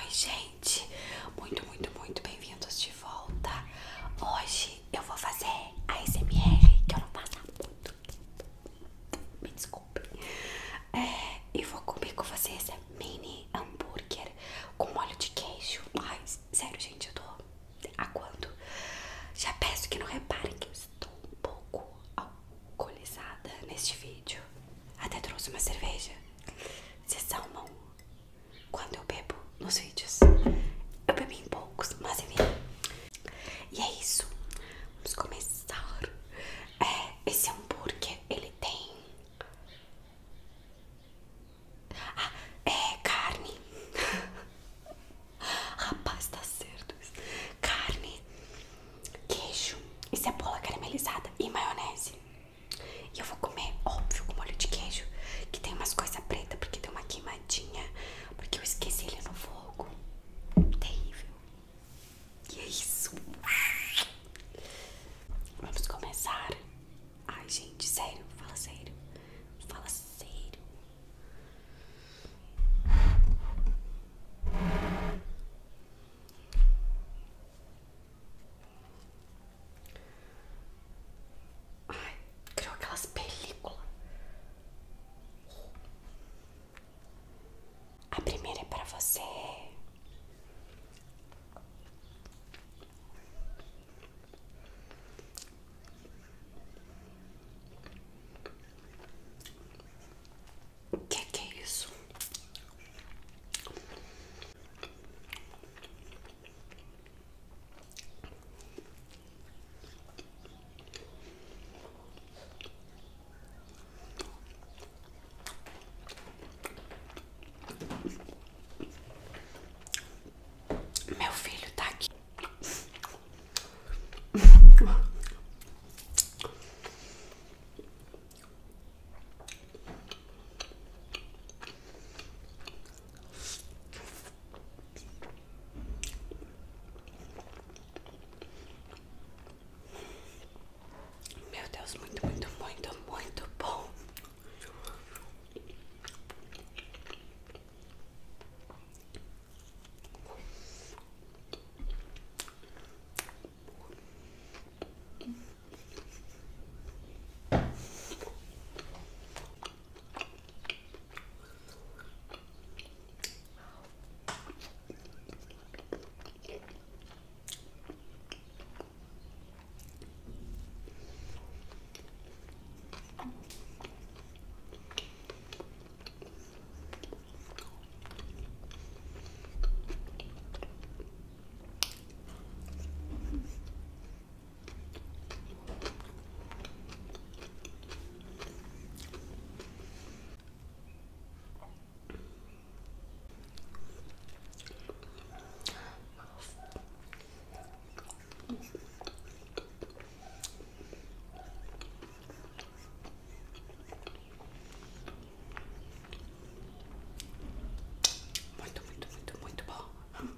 Oi, gente, muito bem-vindos de volta. Hoje eu vou fazer a ASMR, que eu não faço há muito tempo, me desculpe. E vou comer com vocês mini hambúrguer com molho de queijo. Ai, sério, gente, eu tô aguando. Já peço que não reparem que eu estou um pouco alcoolizada neste vídeo. Até trouxe uma cerveja. Vocês amam quando eu bebo nos vídeos. Eu bebi em poucos, mas enfim. E é isso. Vamos começar. Esse hambúrguer, ele tem... carne. Rapaz, tá certo. Carne, queijo e cebola caramelizada e maionese. E eu vou comer, óbvio, com molho de queijo, que tem umas coisas pretas, porque deu uma queimadinha, porque eu esqueci ele no fogo. Terrível. E é isso. Vamos começar. Ai, gente, sério, fala sério. Fala sério. Ai, criou aquelas películas. A primeira é pra você. O que é isso? Meu filho tá aqui. Meu Deus, muito bom. Muito bom.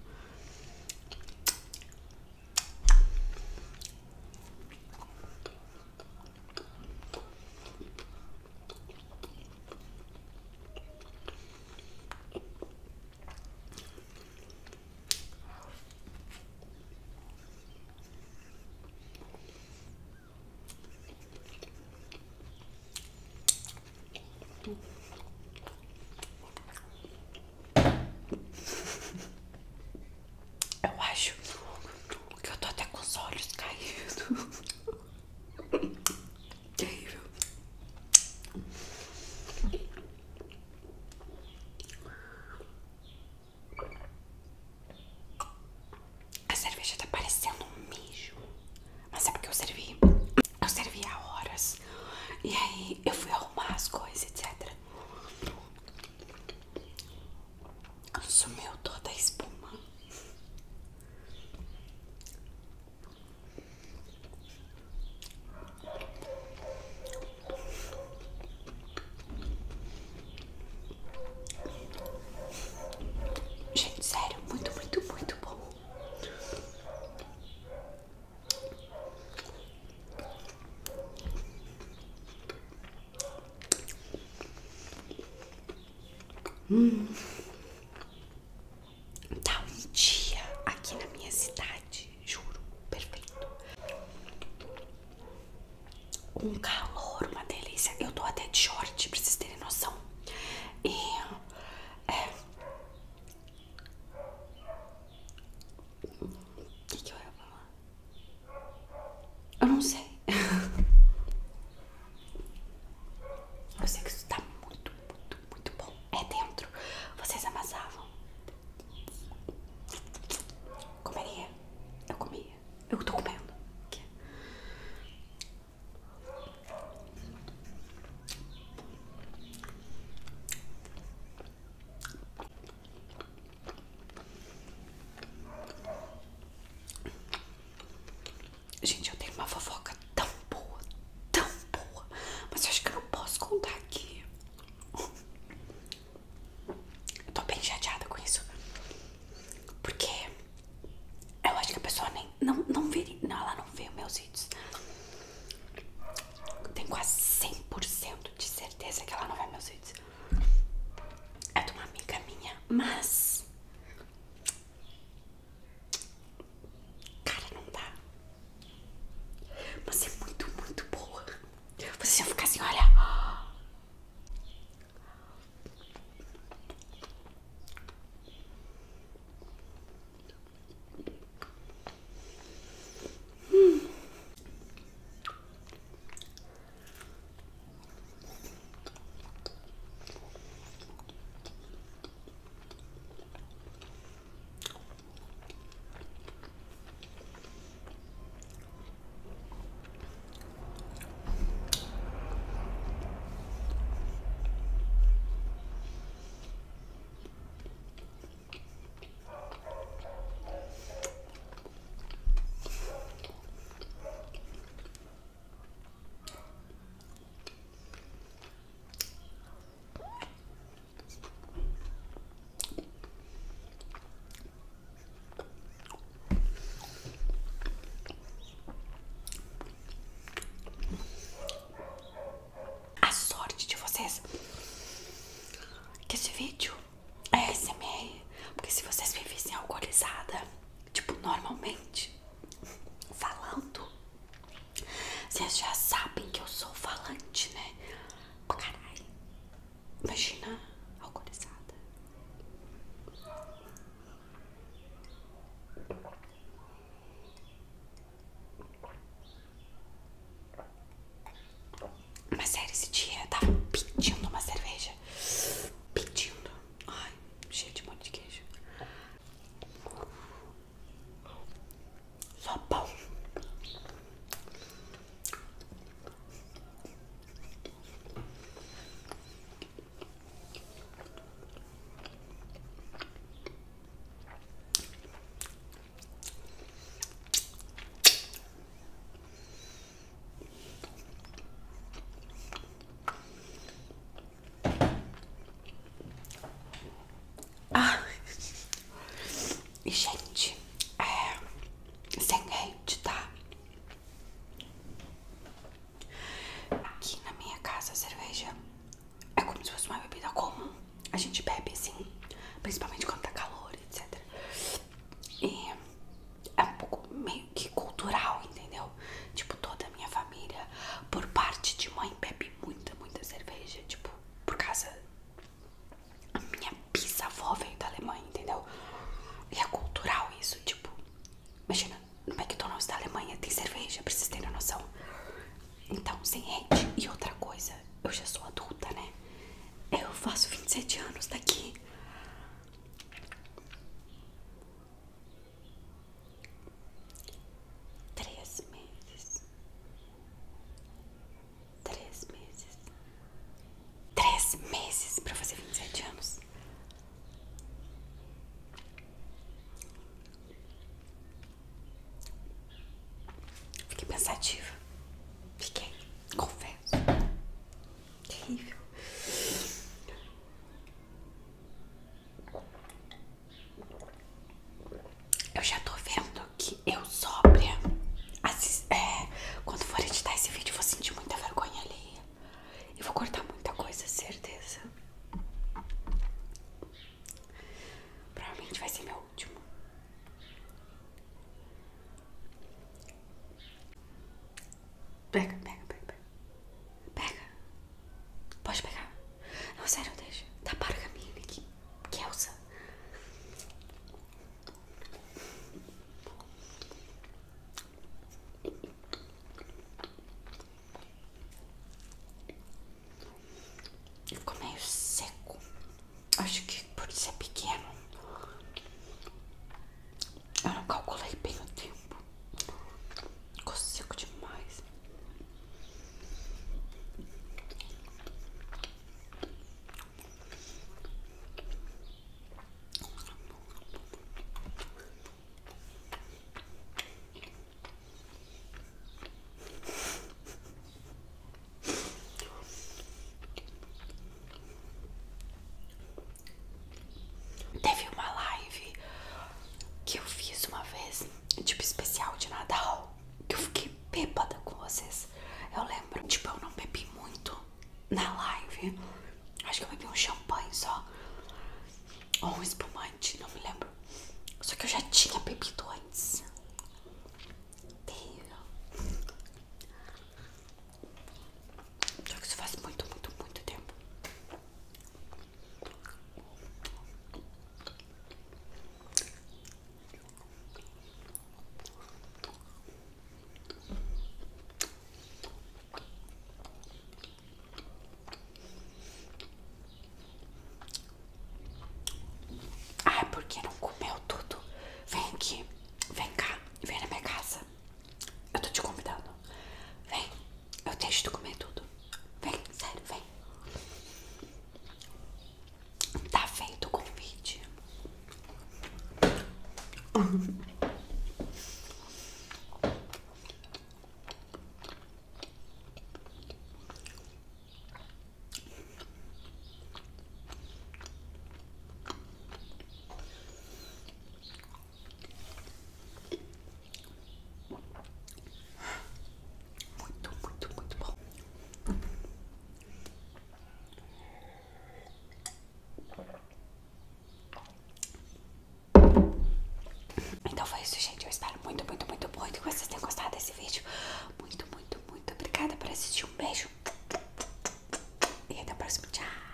Eu acho que eu tô até com os olhos caídos. Terrível. A cerveja tá parecendo um mijo. Mas é porque eu servi. Eu servi há horas. E aí eu fui arrumar as coisas, etc. Sumiu toda a espuma. Gente, sério, muito bom. Tá. um calor, uma delícia. Eu tô até de short, pra vocês terem noção. E o que eu ia falar? Eu não sei. Eu sei que isso tá muito, muito, muito bom. É dentro. Vocês amassavam? Comeria? Eu comia. Eu tô comendo. Aqui. Gente, eu tenho uma fofoca tão boa, mas eu acho que eu não posso contar aqui. Eu tô bem chateada com isso, porque eu acho que a pessoa nem não veria, não, ela não vê os meus vídeos. Eu tenho quase 100% de certeza que ela não vê meus vídeos. É de uma amiga minha, mas cara, não dá. Você é muito, muito boa. Você ia ficar assim, olha. A sorte de vocês que esse vídeo é ASMR, porque se vocês me vissem alcoolizada, tipo, normalmente, falando, vocês já sabem que eu sou falante, né? Caralho. Imagina alcoolizada. Mas sério, esse dia eu tava pedindo uma cerveja. Pedindo. Ai, cheio de monte de queijo. Só pão. Ah, e gente, sem hate, tá? Aqui na minha casa a cerveja é como se fosse uma bebida comum. A gente bebe assim, principalmente quando tá calor, etc. E é um pouco meio que cultural, entendeu? Tipo, toda a minha família, por parte de mãe, bebe muita, muita cerveja. Tipo, por causa... A minha bisavó veio da Alemanha, entendeu? E é cultural isso, tipo... Imagina, no McDonald's da Alemanha tem cerveja, pra vocês terem noção. Então, sem hate. E outra coisa, eu já sou adulta, né? Eu faço 27 anos daqui. Três meses. 3 meses. 3 meses pra fazer 27 anos. Fiquei pensativa. Fiquei, confesso. Terrível. Eu já tô vendo que eu sóbria, quando for editar esse vídeo, vou sentir muita vergonha alheia. E vou cortar muita coisa, certeza. Provavelmente vai ser meu último. Pega, pega, pega, pega. Só que eu já tinha bebido antes. Terrível. Só que isso faz muito, muito, muito tempo. Ah, porque não comeu tudo? Vem aqui, vem cá, vem na minha casa. Eu tô te convidando. Vem, eu deixo tu comer tudo. Vem, sério, vem. Tá feito o convite. Muito, muito, muito bom. Então foi isso, gente. Eu espero muito, muito, muito, muito que vocês tenham gostado desse vídeo. Muito, muito, muito obrigada por assistir. Um beijo. E até o próximo. Tchau.